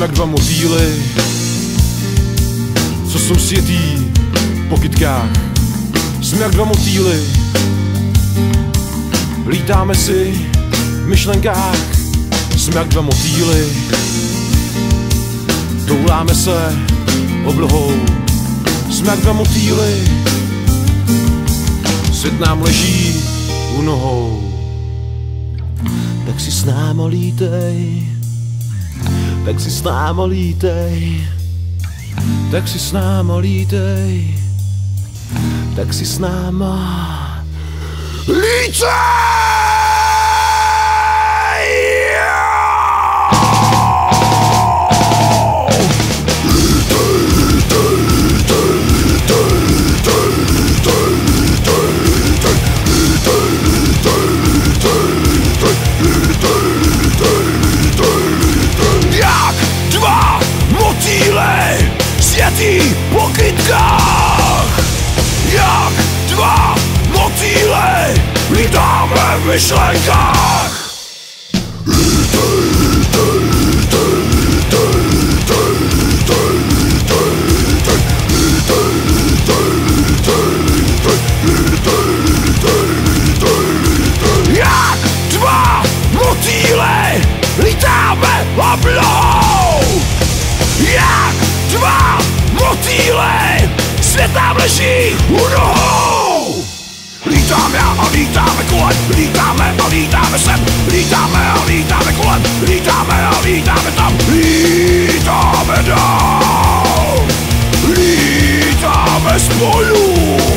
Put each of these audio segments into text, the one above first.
jak dva motýly, co jsou sjetý po kytkách. Jsme jak dva motýly, lítáme si v myšlenkách. Jsme jak dva motýly, touláme se oblohou. Jsme jak dva motýly, svět nám leží u nohou. Tak si s náma lítej, tak si s náma lítej, tak si s náma lítej, tak si s náma lítej! Jak dva motýly sjetý po kytkách. Jak dva motýly lítáme v myšlenkách. Jak dva motýly lítáme oblohou. Jak dva motýly svět nám leží u nohou. Lítáme a lítáme kolem, lítáme a lítáme sem, lítáme a lítáme kolem, lítáme a lítáme tam, lítáme dál, lítáme spolu,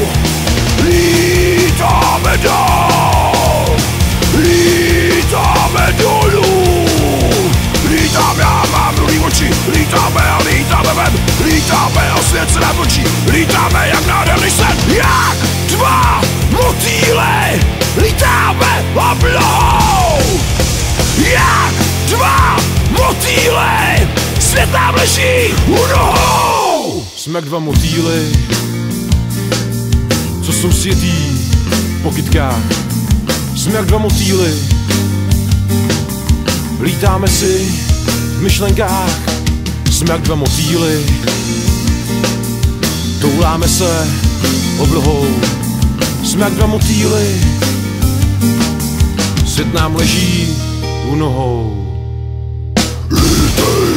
lítáme dál, lítáme dolů. Lítáme a mám rudý oči, lítáme a lítáme ven, lítáme a svět se nám točí, lítáme jak nádherný sen. Jak dva motýly lítáme oblohou. Jak dva motýly svět nám leží u nohou. Jsme jak dva motýly, co jsou sjetý po kytkách. Jsme jak dva motýly, lítáme si v myšlenkách. Jsme jak dva motýly, touláme se oblohou. Jsme jak dva motýly, svět nám leží u nohou.